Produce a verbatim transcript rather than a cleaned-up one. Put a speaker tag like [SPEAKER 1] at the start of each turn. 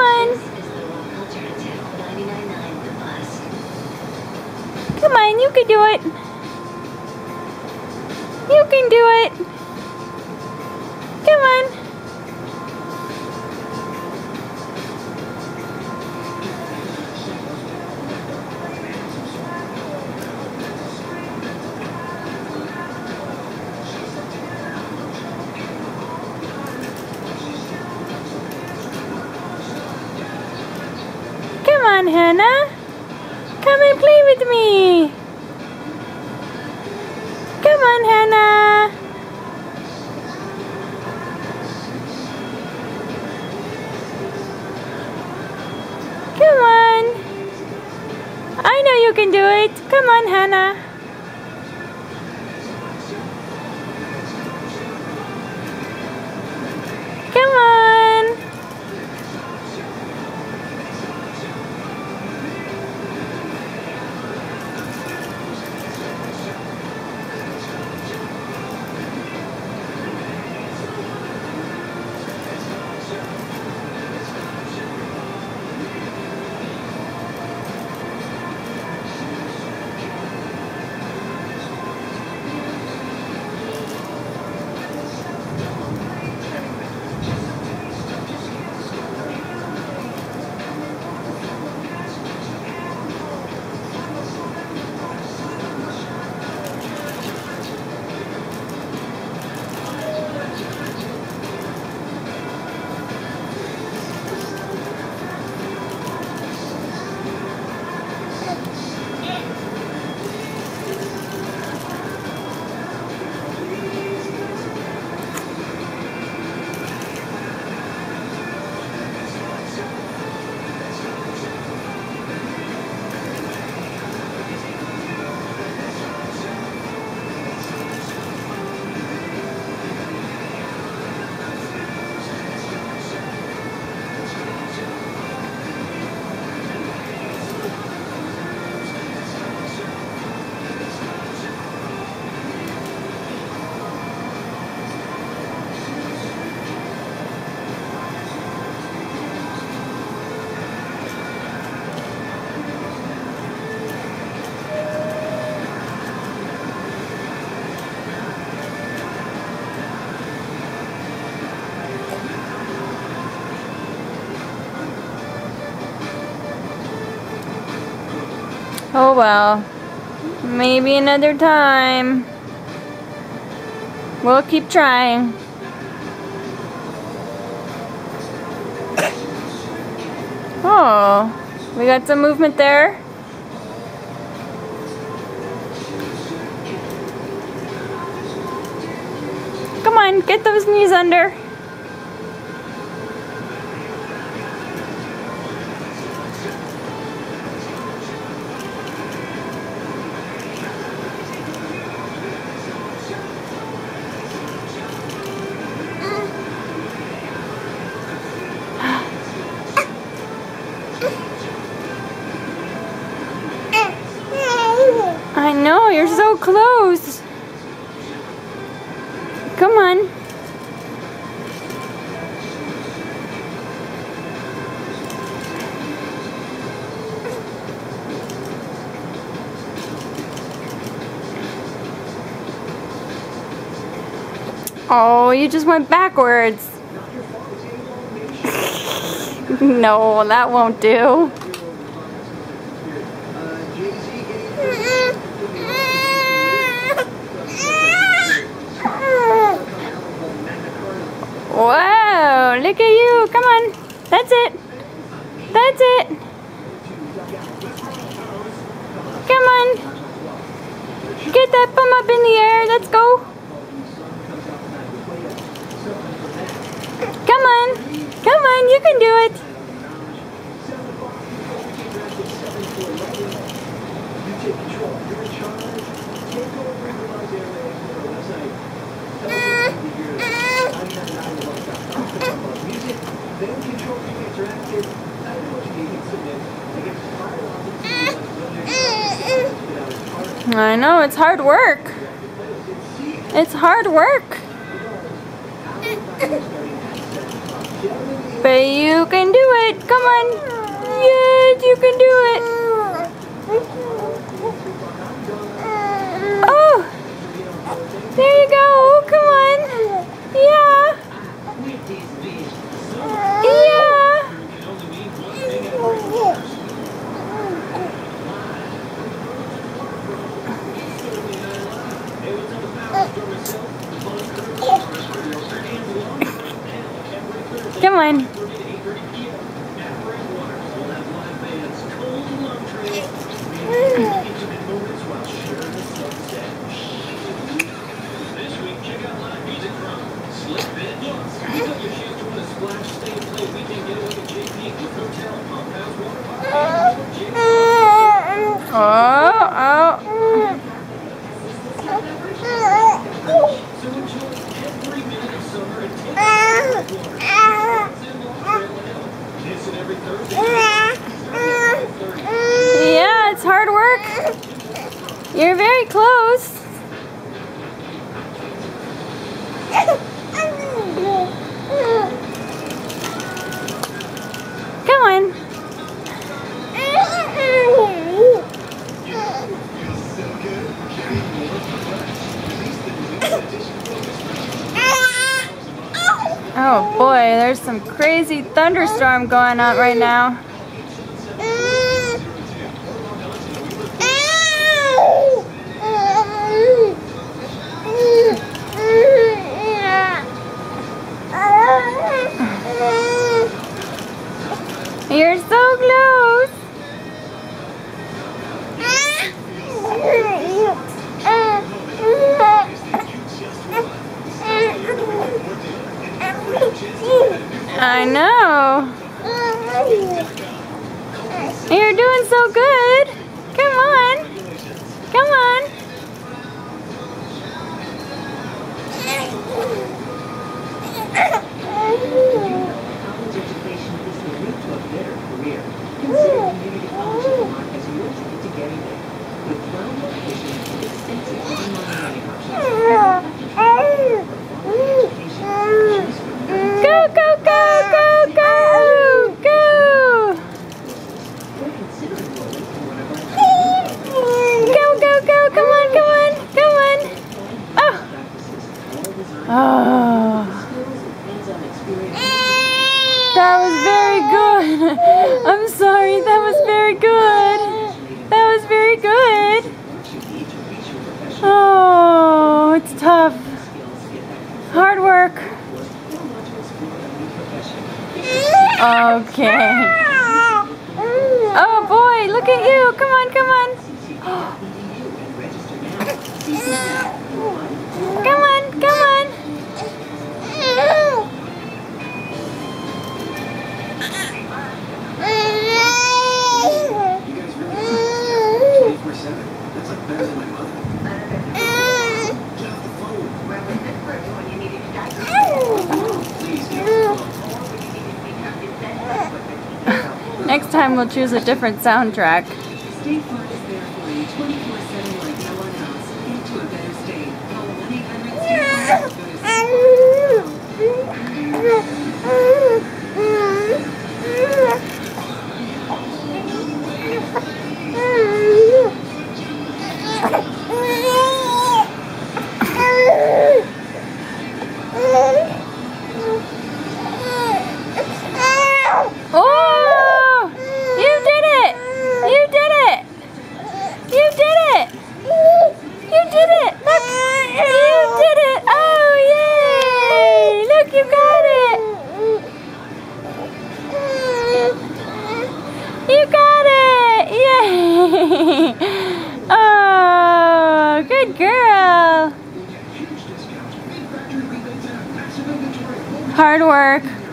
[SPEAKER 1] on. Come on, you can do it. You can do it. Come on. Come on, Hannah. Come and play with me. Come on, Hannah. Come on. I know you can do it. Come on, Hannah. Come on. Oh well, maybe another time. We'll keep trying. Oh, we got some movement there. Come on, get those knees under. I know, you're so close. Come on. Oh, you just went backwards. No, that won't do. Whoa, look at you. Come on. That's it. That's it. Come on. Get that bum up in the air. Let's go. Come on. Come on. You can do it. I know, it's hard work. It's hard work. But you can do it. Come on. Yes, you can do it. Oh, there you go. Come on. Yeah. Yeah. Come on. Oh, oh. Yeah, it's hard work. You're very close. Come on. Oh boy, there's some crazy thunderstorm going on right now. You're so close. I know. You're doing so good. Come on. Come on. Go, go, go, go, go, go! Go, go, go, come on, come on, come on! Oh! Oh! That was very good! I'm sorry, that was very good! That was very good! Oh, it's tough. Hard work. Okay. Oh boy, look at you. Come on, come on. Come on, come on. Next time we'll choose a different soundtrack.
[SPEAKER 2] State Farm is there for you twenty-four seven like no one else. Into a better state. Call one eight hundred
[SPEAKER 1] You got it! Yay! Oh, good girl. Hard work.